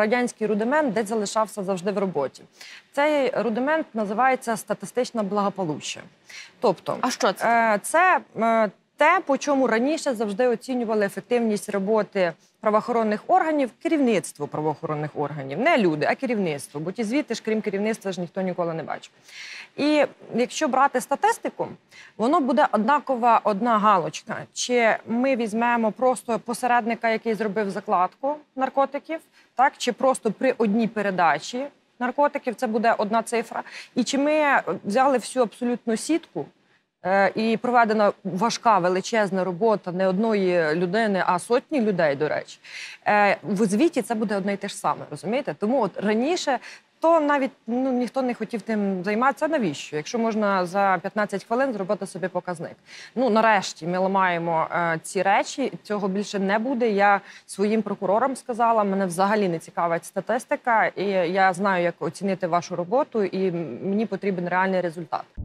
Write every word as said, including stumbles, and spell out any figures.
радянський рудимент, де залишався завжди в роботі. Цей рудимент називається статистичне благополуччя. Тобто, а що це? Це те, по чому раніше завжди оцінювали ефективність роботи правоохоронних органів, керівництво правоохоронних органів. Не люди, а керівництво. Бо ті звіти ж, крім керівництва, ж ніхто ніколи не бачив. І якщо брати статистику, воно буде однакова одна галочка. Чи ми візьмемо просто посередника, який зробив закладку наркотиків, так? Чи просто при одній передачі наркотиків, це буде одна цифра. І чи ми взяли всю абсолютну сітку, і проведена важка, величезна робота не одної людини, а сотні людей, до речі. В звіті це буде одне й те ж саме, розумієте? Тому от раніше то навіть ну, ніхто не хотів тим займатися. Навіщо? Якщо можна за п'ятнадцять хвилин зробити собі показник. Ну, нарешті ми ламаємо е, ці речі, цього більше не буде. Я своїм прокурорам сказала, мене взагалі не цікавить статистика, і я знаю, як оцінити вашу роботу, і мені потрібен реальний результат.